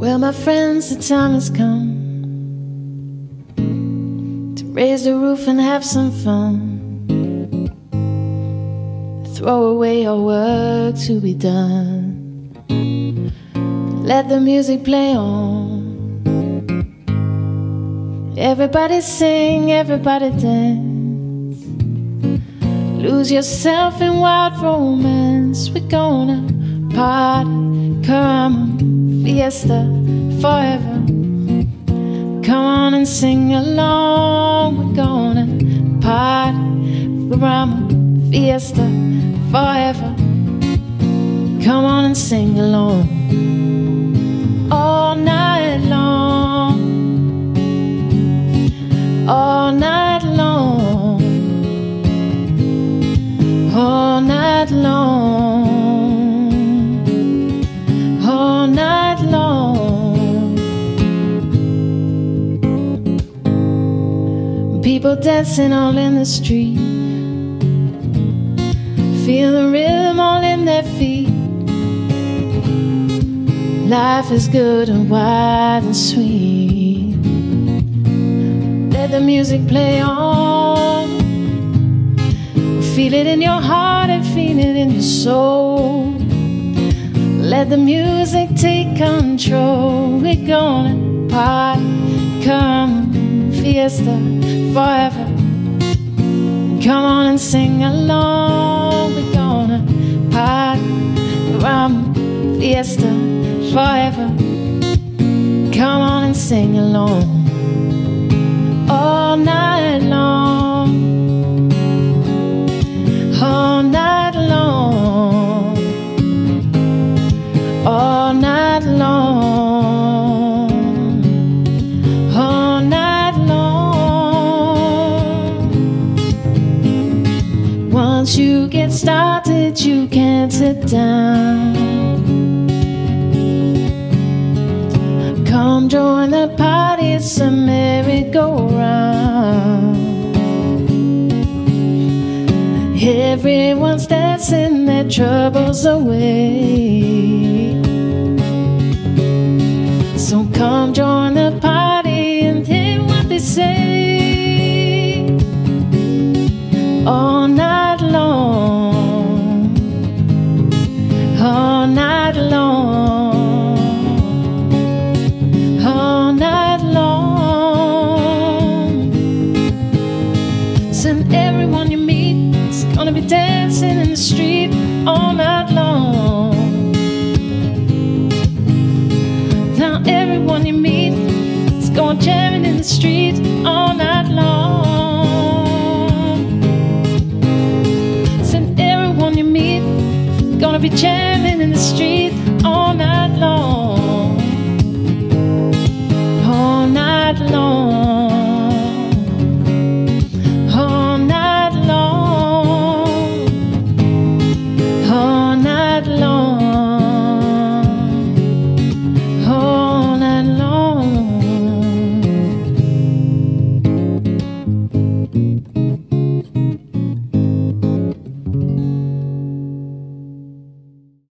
Well, my friends, the time has come to raise the roof and have some fun. Throw away our work to be done. Let the music play on. Everybody sing, everybody dance. Lose yourself in wild romance. We're gonna party, caramba, fiesta forever. Come on and sing along. We're gonna party, caramba, fiesta forever. Come on and sing along. All night long, all night long, all night long, all night long. People dancing all in the street, feel the rhythm all in their feet. Life is good and wide and sweet. Let the music play on. Feel it in your heart and feel it in your soul. Let the music take control. We're gonna party, come, fiesta forever. Come on and sing along. We're gonna party, rum, fiesta forever. Come on and sing along. All night long, all night long, all night long, all night long. Once you get started, you can't sit down. Come join the party, it's a merry-go-round. Everyone's dancing their troubles away. So come join the party and hear what they say. All night long, all night long, all night long. And everyone you meet is gonna be dancing in the street all night long. Now everyone you meet is going jamming in the street all night long. And everyone you meet is gonna be jamming in the street